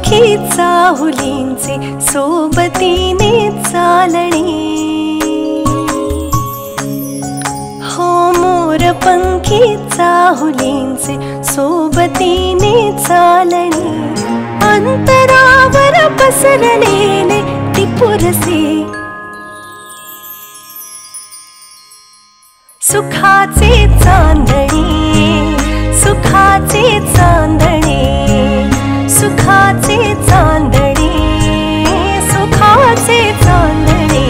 पंखी चाहुलींचे सोबतीने चालणे, हो मोर पंखी चाहुलींचे सोबतीने चालणे, अंतरावर पसरलेले टिपुरसे सुखाचे चांदणे, सुखाचे चांदणे, सुखाचे चांदणे, सुखाचे चांदणे,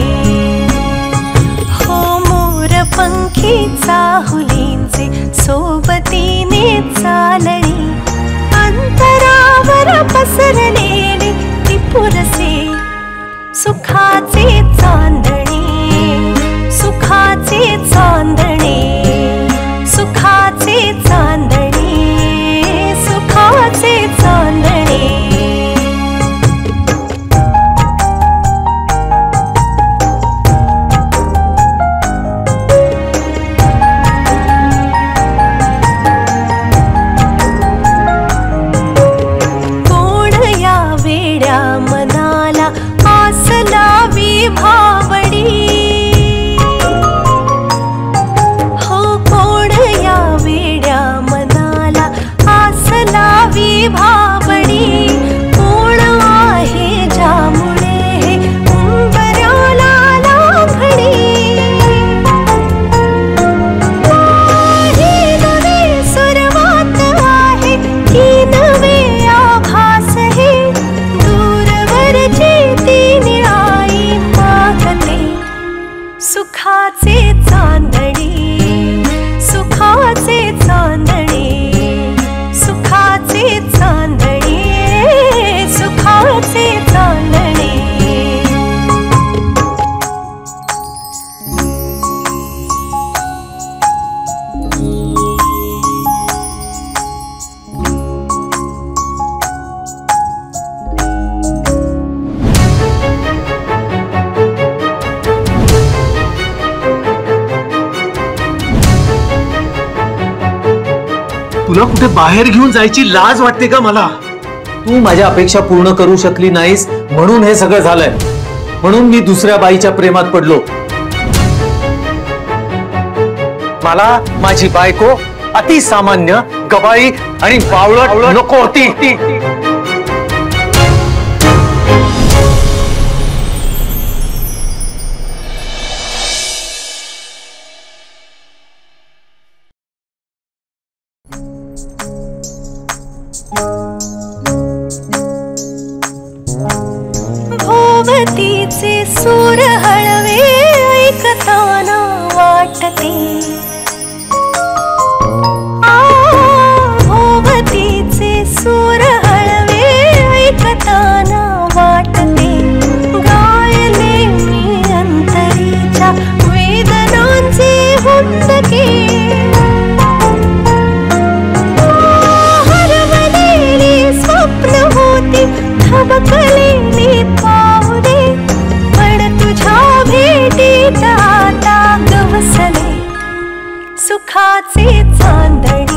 हो मोर पंखी चाहुलींचे सोबतीने चालणे, अंतरावर पसरलेले टिपुरसे सुखाचे चांदणे, सुखाचे चांदणे, सुखाचे चांदणे, सुखाचे चांदणे। कोण या वेड्या मनाला आस लावी भावडी, हो कोण या वेड्या मनाला आस लावी भावडी, कोण आहे ज्यामुळे हे उंबऱ्याला लाभडी, ही नवी सुरुवात आहे की नवे आभास हे, दूरवरची ती निळाई मागते सुखाचे चांदणे, सुखाचे चांदणे, सुखाचे चांदणे, सुखाचे चांदणे। तुला कुठे बाहेर घेऊन जायची लाज वाटते का मला? तू माझ्या अपेक्षा पूर्ण करू शकली नाहीस म्हणून हे सगळं झालंय, म्हणून मी दुसऱ्या बाईच्या प्रेमात पडलो। मला माझी बायको अतिसामान्य, गबाई आणि बावळट नको होती। भोवतीचे सूर हळवे ऐकताना वाटते, भोवतीचे सूर हळवे ऐकताना वाटते, गायले मी अंतरीच्या वेदनांचे हुंदके, हरवलेली स्वप्न होती थबकलेली पावले, पण तुझ्या भेटीत आता गवसले सुखाचे चांदणे,